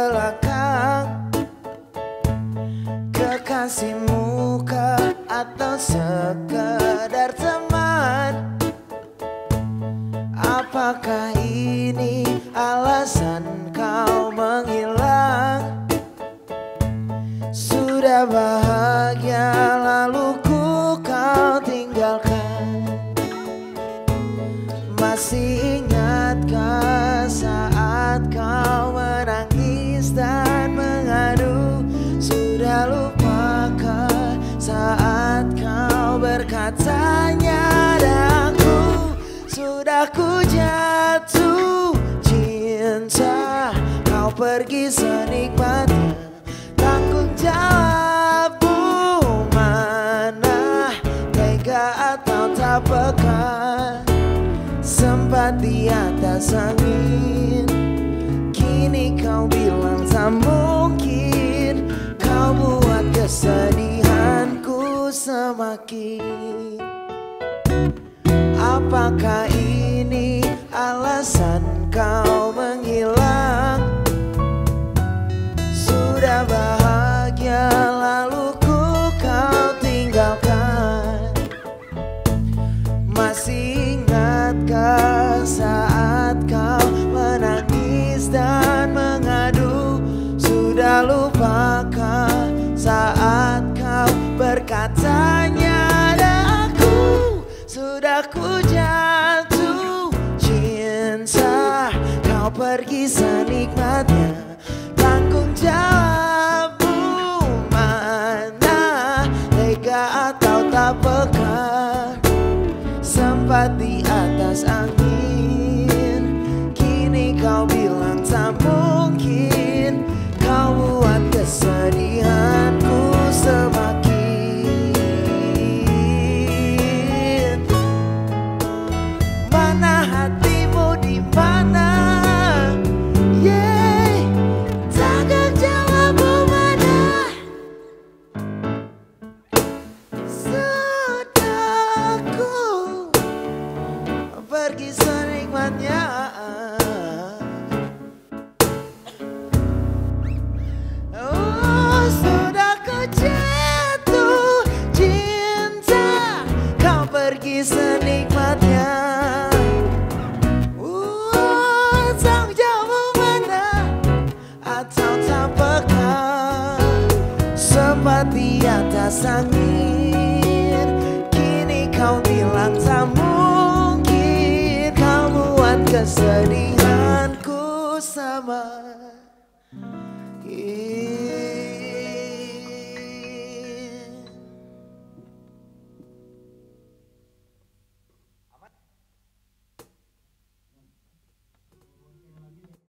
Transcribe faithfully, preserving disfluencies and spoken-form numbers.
belakang, kekasih muka atau sekedar teman. Apakah ini alasan kau menghilang? Sudah bahagia lalu ku kau tinggalkan. Masih ingatkah saat kau menangis dan mengadu? Sudah lupakah saat kau berkatanya daku? Sudah ku jatuh cinta, kau pergi senikmatnya. Tanggung jawabmu mana? Tega atau tak peka? Sempat di atas angin, kini kau bilang tak mungkin. Kau buat kesedihanku semakin. Apakah ini alasan kau menghilang? Sudah bahagia lalu ku kau tinggalkan. Masih ingatkah saat kau menangis dan mengadu? Sudah lupakah saat kau berkatanya daku? Sudah ku jatuh cinta, kau pergi senikmatnya. Tanggung jawabmu mana? Tega atau tak peka? Sempat di atas angin, kini kau bilang tak mungkin. Kau buat kesedihanku semakin. Mana hatimu di mana? Yeah, tanggung jawabmu mana? Sudah ku pergi senikmatnya. Oh, sudah ku jatuh cinta, kau pergi senikmatnya. Oh, tanggung jawabmu mana? Atau tak peka? Sempat di atas angin, kini kau bilang tak mungkin. Kau buat kesedihanku sama.